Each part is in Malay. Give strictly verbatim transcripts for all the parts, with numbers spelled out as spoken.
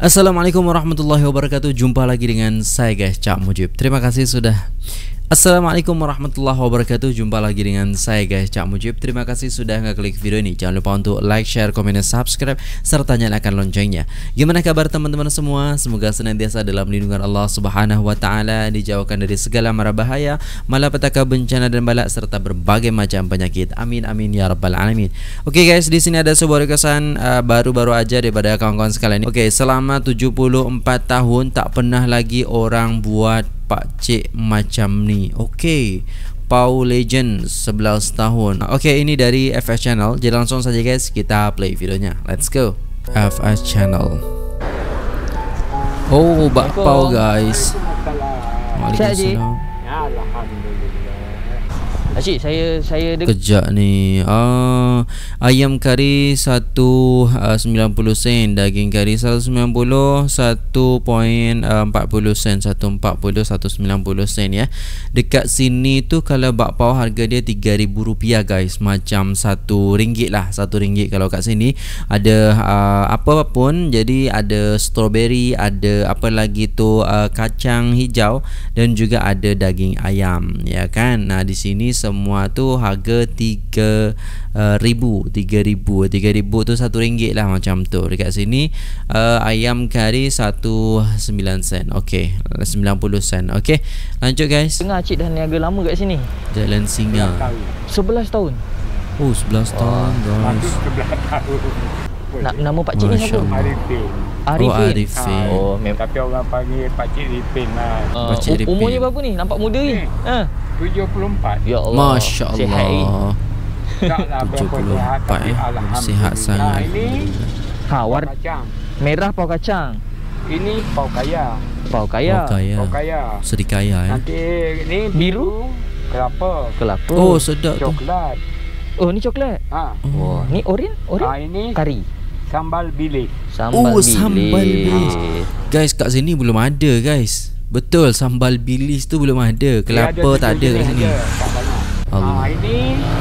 Assalamualaikum warahmatullahi wabarakatuh. Jumpa lagi dengan saya guys, Cak Mujib. Terima kasih sudah Assalamualaikum warahmatullahi wabarakatuh. Jumpa lagi dengan saya guys, Cak Mujib. Terima kasih sudah ngeklik video ini. Jangan lupa untuk like, share, komen, dan subscribe, serta nyalakan loncengnya. Gimana kabar teman-teman semua? Semoga senantiasa dalam lindungan Allah Subhanahu wa taala, dijauhkan dari segala mara bahaya, malapetaka, bencana dan balak, serta berbagai macam penyakit. Amin amin ya rabbal alamin. Oke guys, di sini ada sebuah requestan uh, baru-baru aja daripada kawan-kawan sekalian. Oke, selama tujuh puluh empat tahun tak pernah lagi orang buat pakcik macam ni. Okey, Pau Legend sebelas tahun. Okey, ini dari F S Channel. Jadi langsung saja guys, kita play videonya. Let's go. F S Channel. Oh, Bak Pau guys. Waalaikumsalam. Acik, saya saya dek- Kejap ni. Ah, ayam kari satu sembilan puluh sen, daging kari satu sembilan puluh, satu empat puluh sen, satu empat puluh, satu sembilan puluh sen ya. Dekat sini tu kalau bakpao harga dia tiga ribu rupiah guys, macam satu ringgit lah, satu ringgit kalau kat sini. Ada uh, apa pun, jadi ada strawberry, ada apa lagi tu uh, kacang hijau, dan juga ada daging ayam ya kan. Nah, di sini semua tu harga tiga ribu, tiga ribu, tiga ribu tu satu ringgit lah macam tu. Dekat sini uh, ayam kari satu sembilan sen. Okey, sembilan puluh sen. Okey, lanjut guys. Dengar cik dah niaga lama kat sini. Jalan Singa. sebelas tahun. Oh, sebelas tahun guys. Na nama pak cik ni siapa? Arifin. Arifin. Oh, Arifin. Oh, mem- Tapi orang panggil Pakcik Ripin lah. uh, Pak Cik Ripin. umurnya berapa ni? Nampak muda ni. Ni. Ha. tujuh puluh empat. Ya Allah. Masya Sihat, eh? Allah. Taklah tujuh berapa puluh sihat, empat tapi eh. Alhamdulillah. Sihat sangat. Ini Ha, war kacang. merah pau kacang. Ini pau kaya. Pau kaya. Oh, kaya. Pau kaya. Sedikaya eh. Nanti ni biru, kelapa, Kelapa. Oh, sedap tu. coklat. Oh, ni coklat. Ha. Oh, ni oren? Oren? Ha, ini Kari. sambal bilis. Sambal Oh, bilis. sambal bilis. Guys, kat sini belum ada guys. Betul, sambal bilis tu belum ada. Kelapa tak ada kat sini. Tak banyak. Allah. Ha, ini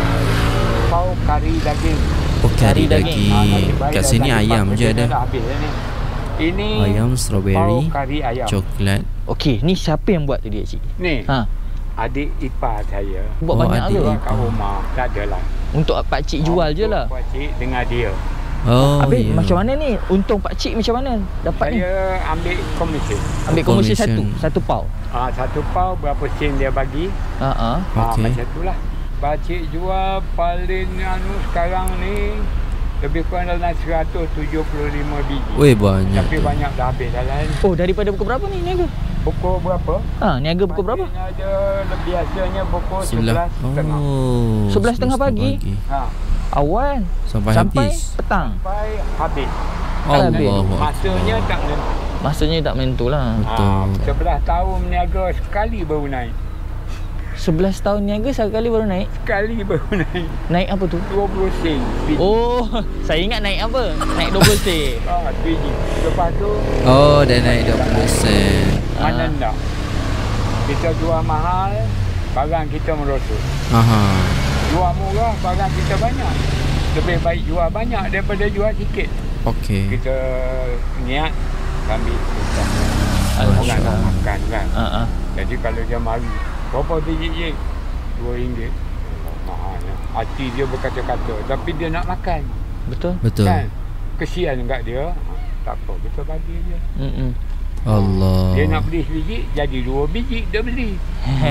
pau kari daging. Oh, kari Kari daging. daging. Ha, nasib baik Kat dah sini tadi ayam empat je puluh ada. dah habis dah ni. Ini Ayam, pau strawberry, kari ayam. coklat. Okey, ni siapa yang buat tu dia cik? Ni Ha. adik ipar saya. Buat Oh, banyak adik ke? ipar. Kat rumah tak adalah. Untuk pak cik jual je lah. Pak cik dengan dia. Oh, Habis ya. macam mana ni? Untung pak cik macam mana dapat ni? Saya ambil komisi. Ambil komisi Commission. satu, satu pau. Ah, satu pau berapa sen dia bagi? Ha ah. Ah, Okey. macam itulah. Pak cik jual paling anu sekarang ni lebih kurang dalam seratus tujuh puluh lima biji. Weh, banyak Tapi tu. banyak dah habis dah lain. Oh, daripada pukul berapa ni niaga? Pukul berapa? Ha, niaga pukul berapa? Pakciknya ada lebih biasanya pukul Sebelah. sebelas setengah. Oh, sebelas setengah pagi. Ha, Awal Sampai, sampai habis. petang. sampai habis. Allahu Akbar. Masanya tak menentu. Masanya tak menentu lah. Betul. Ah, sebelas tahun berniaga sekali baru naik. sebelas tahun niaga sekali baru naik. Sekali baru naik. Naik apa tu? dua puluh sen. biji. Oh, saya ingat naik apa? Naik dua puluh sen. Ah, biji. Lepas tu Oh, dah naik dua puluh sen. mana Ah. nak. Kita jual mahal, barang kita merosot. Aha. Jual murah, barang kita banyak. Lebih baik jual banyak daripada jual sikit. Okey. Kita niat ambil kita. Masya Orang nak Allah. makan kan. Ha ah. Jadi kalau dia mari, berapa biji je? dua ringgit. Mahalnya. Hati dia berkata-kata, tapi dia nak makan. Betul? Betul. Kan? Kesian kat dia. Tak apa, kita bagi dia. Hmm. Allah. Dia nak beli sebiji, jadi dua biji dia beli.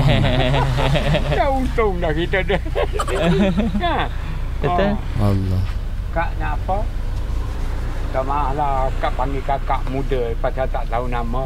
Dah untung dah kita dah. Ha? Betul. Ha. Allah. Kak nak apa? Tak maaf lah, Kak panggil kakak muda pasal tak tahu nama.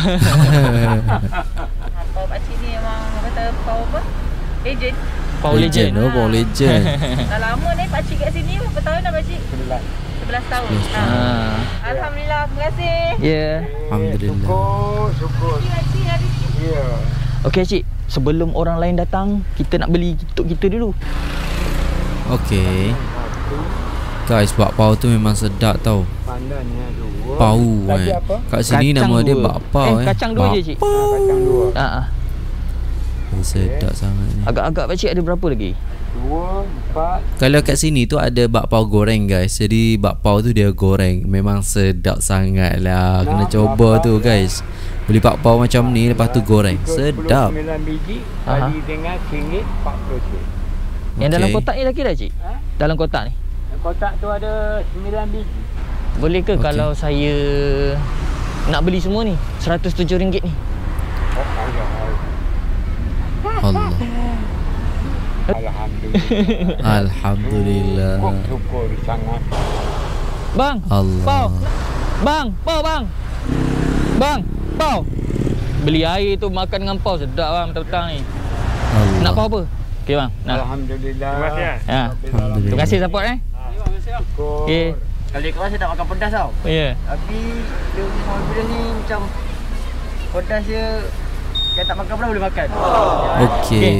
Pau pakcik ni memang kata pau apa? Legend. Pau Legend. Oh, Pau Legend. Dah lama ni pakcik kat sini. Berapa tahun dah pakcik? Sebelah. sebelas tahun. sebelas Ha. Ha. Alhamdulillah, terima kasih. Ya. Alhamdulillah. Syukur, syukur. Terima kasih hari ni. Ya. Okey cik, sebelum orang lain datang, kita nak beli untuk kita dulu. Okey. Guys, bakpao tu memang sedap tau. Pandannya dua. Pau Tadi eh. apa? Kat sini Kacang nama dia dua. bakpao Eh, eh. kacang dua je, cik. Ha, kacang dua. Ha ah. Sedap sangat ni. Agak-agak pak cik ada berapa lagi? dua, empat. Kalau kat sini tu ada bakpao goreng guys. Jadi bakpao tu dia goreng. Memang sedap sangat lah. Kena Nak coba bakpao tu ya. guys. Beli bakpao macam ni lepas tu goreng. Sedap. tiga puluh sembilan biji Aha. kali dengan ringgit empat puluh sen. Yang dalam Okey. kotak ni lagi dah cik? Ha? Dalam kotak ni. Kotak tu ada sembilan biji. Boleh ke Okey. kalau saya nak beli semua ni seratus tujuh ringgit ni? Oh, Allah. Allah. Alhamdulillah. Alhamdulillah. Syukur, syukur sangat. Bang, Allah. pau. Bang, pau bang. Bang, pau. Beli air tu makan dengan pau sedap bang petang-petang ni. Allah. Nak pau apa? Okey bang. Nah. Alhamdulillah. Terima kasih. Ha. Alhamdulillah. Terima kasih support eh. Syukur. Okey. Kali kau saya tak makan pedas tau. Ya. Tapi dia punya orang pedas ni macam pedas dia yang tak makan pedas boleh makan. Okey.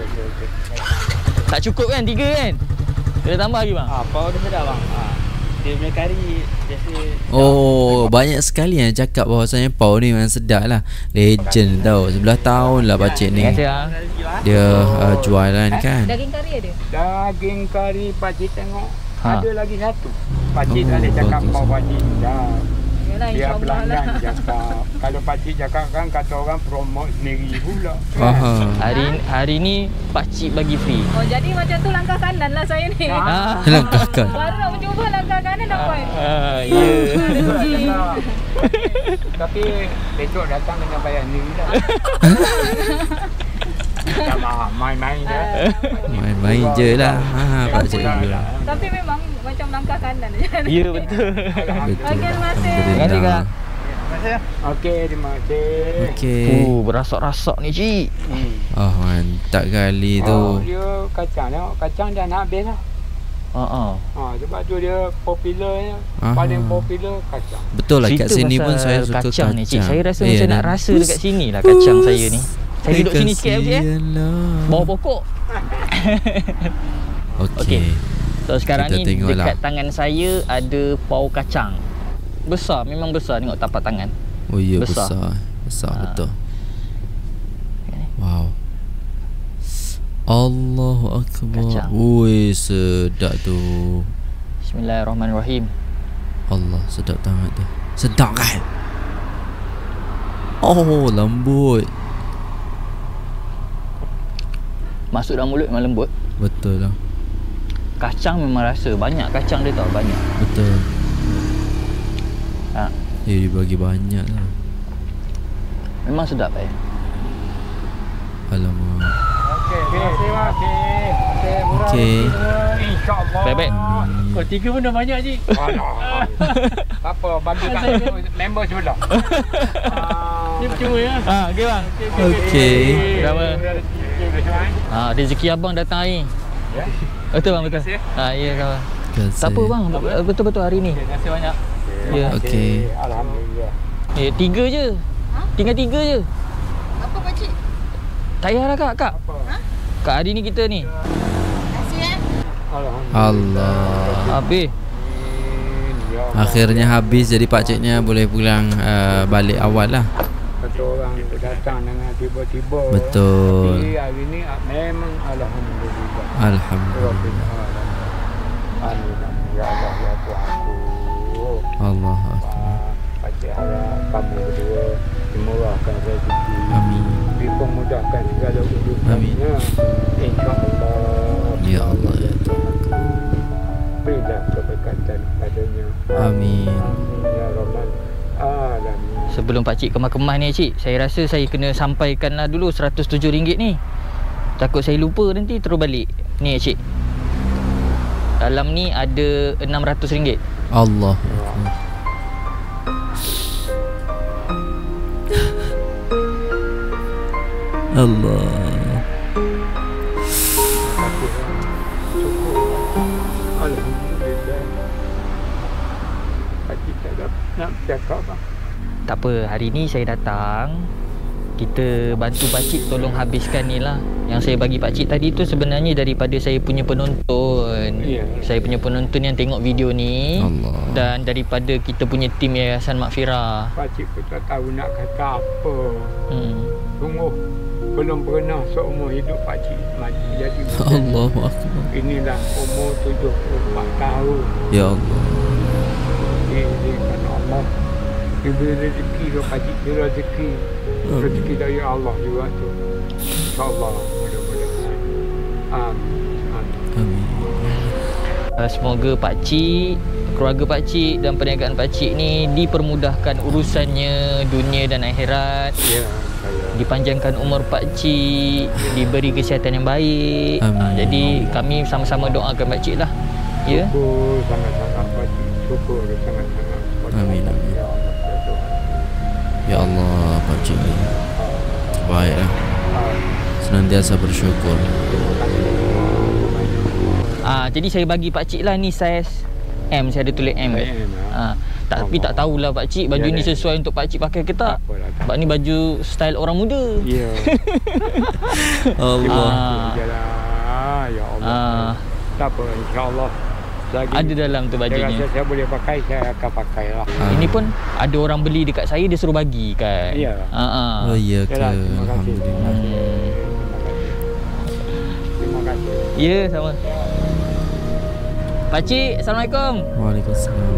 Tak cukup kan tiga kan? Kita tambah lagi bang. Ah, pau dia sedap bang. Ah. Dia punya kari biasa Oh, banyak sekali yang cakap bahawasanya pau ni memang sedap lah. Legend tau. Sebelah tahun lah pakcik ni. Terima kasih bang. Dia uh, jualan kan. Daging kari ada? Daging kari pakcik tengok. Ha. Ada lagi satu. Pakcik Oh, tak boleh cakap bagus. mau pakcik dah. Yalah, Dia insyaAllah lah. pelanggan cakap. Kalau pakcik cakap kan kata orang promote sendiri pula. Faham. Hari hari ni pakcik bagi free. Oh, jadi macam tu langkah kanan lah saya ni. Ah. Langkahkan. Baru nak mencuba langkah kanan dapat. Ah, ya. Cakap. Tapi besok datang dengan bayar sendiri lah. Tak maaf, main-main je. Main-main je lah. Ha, pakcik dulu. Tapi memang macam langkah kanan je. Ya betul. Betul. Okey, terima kasih. Terima kasih, Kak. Okey, terima kasih. Okey. Oh, berasak-rasak ni cik. Hmm. Oh, mantap kali tu. Oh, dia kacang tengok. Kacang dah nak habis lah. Ha ah. Ha, sebab tu dia popularnya. Aha. Paling popular kacang. Betul lah kat Cerita sini pasal pun saya suka kacang, kacang. ni cik. Saya rasa Eh, macam nak dan- rasa dekat sini lah kacang saya ni. Saya duduk sini sikit eh, cik eh. Kasihanlah. Bawah pokok. Okey. Okey. So sekarang Kita ni tengok dekat lah. tangan saya ada pau kacang. Besar, memang besar tengok tapak tangan. Oh ya, Besar. besar. Besar Ha. betul. Wow. Allahu akbar. Kacang. Ui, sedap tu. Bismillahirrahmanirrahim. Allah, sedap sangat tu. Sedap kan? Oh, lembut. Masuk dalam mulut memang lembut. Betul lah. Kacang memang rasa banyak kacang dia tau, banyak. Betul. Ha. Eh, dia bagi banyak lah. Memang sedap eh. Alamak. Okey, terima kasih. Okey, murah Okey. InsyaAllah. Baik-baik. Hmm. Oh, tiga pun dah banyak cik. Alah. Tak apa, bagi kat member sebelah. Dia percuma ya. Ha, okey bang. Okey. Berapa? Ha, rezeki abang datang hari ni. Ya. Betul bang, betul. Ha, ya kawan. Kasih. Tak apa bang, betul-betul hari ni. Terima kasih banyak. Ya. Okey. Alhamdulillah. Eh, tiga je. Ha? Tinggal tiga je. Apa pakcik? Tak payahlah kak, kak. Apa? Kak hari ni kita ni. Kasih eh. Alhamdulillah. Allah. Habis. Ya Allah. Akhirnya habis, jadi pakciknya boleh pulang uh, balik awal lah. Kata orang tu datang dengan tiba-tiba. Betul. Tapi hari ni ah, memang Alhamdulillah. Alhamdulillah. Rabbil alamin. Alhamdulillah. Ya Allah, ya Tuhanku. Allah Akbar. Pakcik harap kamu berdua dimurahkan rezeki. Amin. Dipermudahkan segala urusannya. Amin. InsyaAllah. Ya Allah, ya Tuhan. Berilah keberkatan padanya. Amin. Amin ya Rabbal alamin. Sebelum pakcik kemas-kemas ni cik, saya rasa saya kena sampaikanlah dulu seratus tujuh ringgit ni. Takut saya lupa nanti terus balik. Ni cik. Dalam ni ada enam ratus ringgit. Allah Akbar. Allah. Alhamdulillah. Pakcik tak ada nak cakap bang. Tak apa, hari ni saya datang. Kita bantu pakcik tolong habiskan ni lah. Yang saya bagi pakcik tadi tu sebenarnya daripada saya punya penonton. Ya. Saya punya penonton yang tengok video ni. Allah. Dan daripada kita punya tim Yayasan Makfirah. Pakcik pun tak tahu nak kata apa. Hmm. Sungguh belum pernah seumur hidup pakcik mati jadi Allahu Akbar. inilah umur tujuh puluh empat tahun. Ya Allah. Ini kan Allah diberi rezeki tu pakcik, dia rezeki rezeki dari Allah juga tu, insyaAllah. Mudah-mudahan amin amin. Amin. Uh, semoga pakcik, keluarga pakcik dan perniagaan pakcik ni dipermudahkan urusannya dunia dan akhirat. Ya, saya Dipanjangkan umur pakcik, diberi kesihatan yang baik. Amin. Uh, jadi kami sama-sama doakan pakcik lah. Ya. syukur sangat-sangat pakcik, syukur sangat-sangat kepada Amin, Allah. amin. Ya Allah, saya doa. Ya Allah, pakcik ni baiklah. Ah, Senantiasa bersyukur. terima kasih. Ah, jadi saya bagi pakcik lah ni saiz M, saya ada tulis M. M, Ah, tapi tak tahulah pakcik baju Ya, ni ya. sesuai untuk pakcik pakai ke tak. Tak apalah, tak Sebab ni baju style orang muda. Ya. Allah. Ah. Ah, ya Allah. Ah. Tak apa, insya-Allah. Lagi Ada dalam tu saya rasa bajunya. saya boleh pakai, saya akan pakai lah. Ah. Ini pun ada orang beli dekat saya, dia suruh bagi kan. Ya. Ha ah. Oh iya ke? Yalah, terima kasih. Terima Alhamdulillah. kasih. Terima kasih. Ya, sama. Pakcik, Assalamualaikum. Waalaikumsalam.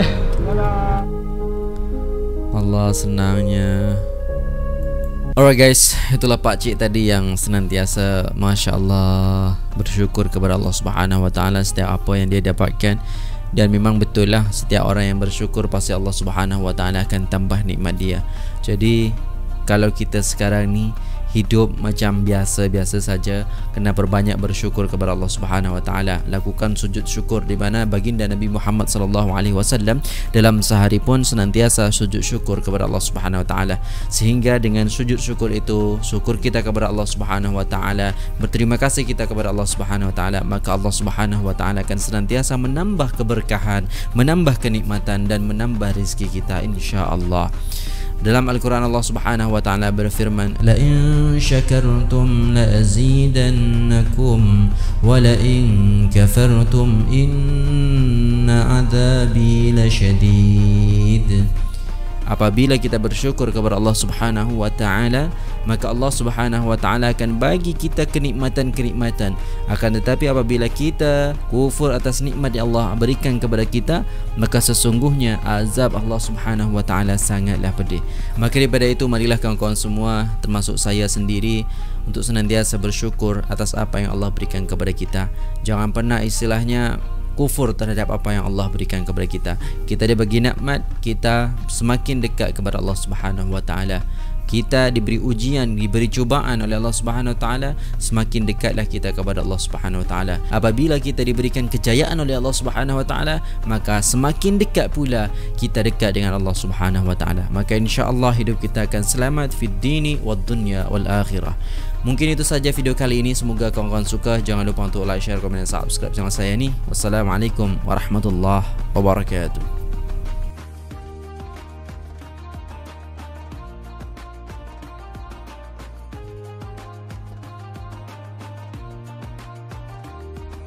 Allah senangnya. Alright guys, itulah pakcik tadi yang senantiasa Masya Allah bersyukur kepada Allah Subhanahu Wa Taala setiap apa yang dia dapatkan. Dan memang betul lah, setiap orang yang bersyukur pasti Allah Subhanahu Wa Taala akan tambah nikmat dia. Jadi kalau kita sekarang ni hidup macam biasa-biasa saja, kena perbanyak bersyukur kepada Allah Subhanahu Wa Taala. Lakukan sujud syukur, di mana baginda Nabi Muhammad sallallahu alaihi wasallam dalam sehari pun senantiasa sujud syukur kepada Allah Subhanahu Wa Taala. Sehingga dengan sujud syukur itu, syukur kita kepada Allah Subhanahu Wa Taala, berterima kasih kita kepada Allah Subhanahu Wa Taala, maka Allah Subhanahu Wa Taala akan senantiasa menambah keberkahan, menambah kenikmatan dan menambah rezeki kita insya-Allah. Dalam Al-Quran Allah Subhanahu Wa Taala berfirman, la in syakartum la azidannakum wa la in kafartum inna adzabi lasyadid. Apabila kita bersyukur kepada Allah Subhanahu Wa Taala, maka Allah Subhanahu Wa Taala akan bagi kita kenikmatan-kenikmatan. Akan tetapi apabila kita kufur atas nikmat yang Allah berikan kepada kita, maka sesungguhnya azab Allah Subhanahu Wa Taala sangatlah pedih. Maka daripada itu, marilah kawan-kawan semua, termasuk saya sendiri, untuk senantiasa bersyukur atas apa yang Allah berikan kepada kita. Jangan pernah istilahnya kufur terhadap apa yang Allah berikan kepada kita. Kita dibagi nikmat, kita semakin dekat kepada Allah Subhanahu Wa Taala. Kita diberi ujian, diberi cubaan oleh Allah Subhanahu Wa Taala, semakin dekatlah kita kepada Allah Subhanahu Wa Taala. Apabila kita diberikan kejayaan oleh Allah Subhanahu Wa Taala, maka semakin dekat pula kita dekat dengan Allah Subhanahu Wa Taala. Maka insya-Allah hidup kita akan selamat fid dini wad dunya wal akhirah. Mungkin itu saja video kali ini. Semoga kawan-kawan suka. Jangan lupa untuk like, share, komen dan subscribe channel saya ni. Wassalamualaikum warahmatullahi wabarakatuh.